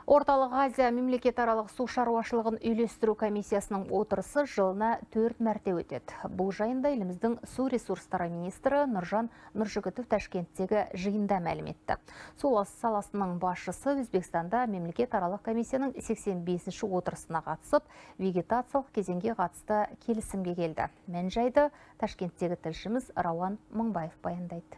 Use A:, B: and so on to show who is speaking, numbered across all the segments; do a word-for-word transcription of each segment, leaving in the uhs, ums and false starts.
A: Орталық Азия мемлекетаралық су шаруашылығын үйлестіру комиссиясының отырысы жылына төрт мәрте өтеді. Бұл жайында еліміздің су ресурстары министрі Нұржан Нұржігітов Ташкенттегі жиында мәлім етті. Су саласының басшысы Өзбекстанда мемлекетаралық комиссияның сексен бесінші отырысына қатысып, вегетациялық кезеңге қатысты келісімге келді. Мән жайды Ташкенттегі тілшіміз Рауан Мыңбаев баяндайды.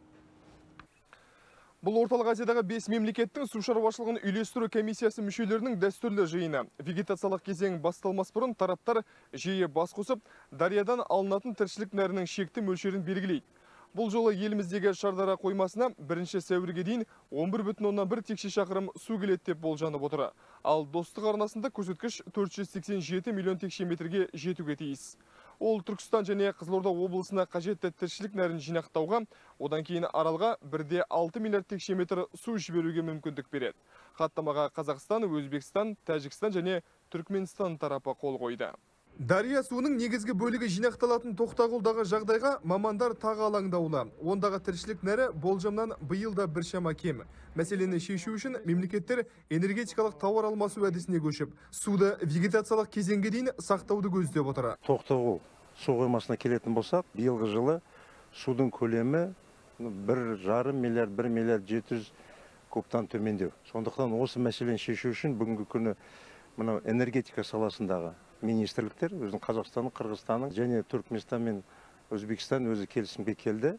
B: Бұл Орталық Азиядағы бес мемлекеттің су шаруашылығын үйлестіру комиссиясы мүшелерінің дәстүрлі жиыны. Вегетациялық кезең басталмас бұрын тараптар жиі бас қосып, дариядан алынатын тіршілік нәрінің шекті мөлшерін белгілейді. Бұл жолы еліміздегі Шардара қоймасына бірінші сәуірге дейін он бір бүтін оннан бір текше шақырым су келеді деп болжанып отыр. Ал Достық арнасында көрсеткіш төрт жүз сексен жеті миллион текше метрге жетуге тиіс. Ол Түркістан және Қызылорда облысына қажетті тіршілік нәрін жинақтауға, одан кейін аралға бір де алты миллиард текше метр су жіберуге мүмкіндік береді. Хаттамаға Қазақстан, Өзбекстан, Тәжікстан және Түркменстан тарапы қол қойды. Дария суының негізгі бөлігі жинақталатын Тоқтағұлдағы жағдайға мамандар тағы алаңдаулы. Ондағы тіршілік нәрі болжамнан биылда біршама кем. Мәселені шешу үшін мемлекеттер энергетикалық тауар алмасу әдісіне көшіп, суды вегетациялық кезеңге дейін сақтауды көздеп отыр.
C: Тоқтағұл су қоймасына келетін болсақ, биылғы жылы судың көлемі бір жарым миллиард, бір миллиард жеті жүз кубтан төмендеу. Сондықтан осы мәселені шешу үшін бүгінгі күні мынау энергетика саласындағы министрліктер, өзінің Қазақстанның, Қырғызстанның және Түркменстан мен Өзбекстан өзі келісімге келді.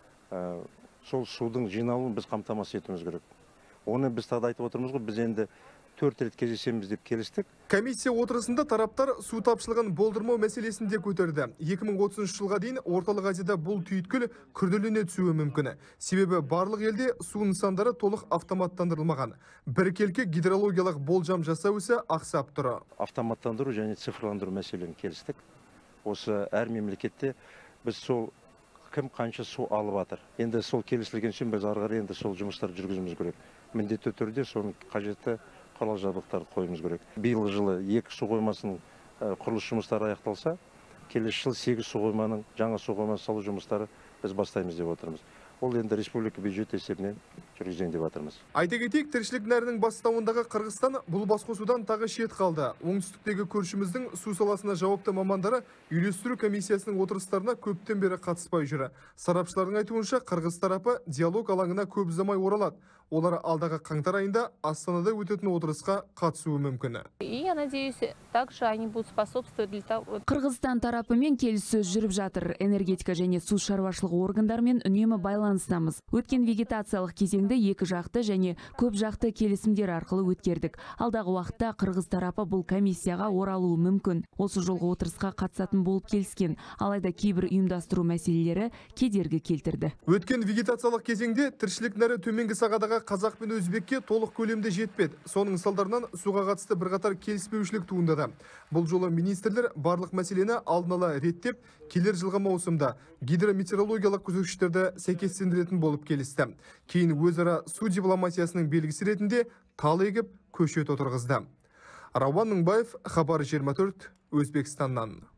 C: Сол судың жиналуын біз қамтамасыз етуіміз керек. Оны біз тағда айтып отырмыз ғой, біз енді төрт рет кездесеміз деп келістік.
B: Комиссия отырысында тараптар су тапшылығын болдырмау мәселесін де көтерді. екі мың отызыншы жылға дейін Орталық Азияда бұл түйткіл күрделене түсуі мүмкін. Себебі барлық елде су нысандары толық автоматтандырылмаған. Біркелкі гидрологиялық болжам жасау ісі ақсап тұр.
C: Автоматтандыру және цифрландыру мәселені келістік. Осы әр мемлекетте біз сол кім қанша су алып жатыр. Енді сол келісілген соң біз ары қарай енді сол жұмыстарды жүргізуіміз керек. Міндетті түрде соның қажетті құрал жабдықтарды қоюымыз керек. Биылғы жылы екі су қоймасының құрылыс жұмыстары аяқталса, келесі жыл сегіз су қойманың жаңа су қоймасы салу жұмыстары біз бастаймыз деп отырмыз. Ол енді республика бюджеті есебінен жүргізейін деп жатырмыз.
B: Айта кетейік, тіршілік нәрінің бастауындағы Қырғызстан бұл басқосудан тағы шет қалды. Оңтүстіктегі көршіміздің су саласына жауапты мамандары үйлестіру комиссиясының отырыстарына көптен бері қатыспай жүр. Сарапшылардың айтуынша, Қырғыз тарапы диалог алаңына көп ұзамай оралады. Олар алдағы қаңтар айында Астанада өтетін отырысқа қатысуы мүмкін.
D: Я надеюсь, также они будут способствовать для того.
E: Қырғызстан тарапымен келіссөз жүріп жатыр. Энергетика және су шаруашылығы органдарымен үнемі байланыстамыз. Өткен вегетациялық кезеңді екі жақты және көп жақты келісімдер арқылы өткердік. Алдағы уақытта Қырғыз тарапы бұл комиссияға оралуы мүмкін. Осы жолғы отырысқа қатысатын болып келіскен. Алайда кейбір ұйымдастыру мәселелері кедергі келтірді.
B: Өткен вегетациялық кезеңде тіршілік нәрі төменгі сағадаға Қазақ пен Өзбекке толық көлемде жетпеді. Соның салдарынан суға қатысты бірқатар келіспеушілік туындады. Бұл жолы министрлер барлық мәселені алдын ала реттеп, келер жылғы маусымда гидрометеорологиялық көрсеткіштерді сәйкестендіретін болып келісті. Кейін өзара су дипломатиясының белгісі ретінде тал егіп көшет отырғызды. Рауан Мыңбаев, Хабар жиырма төрт, Өзбекстаннан.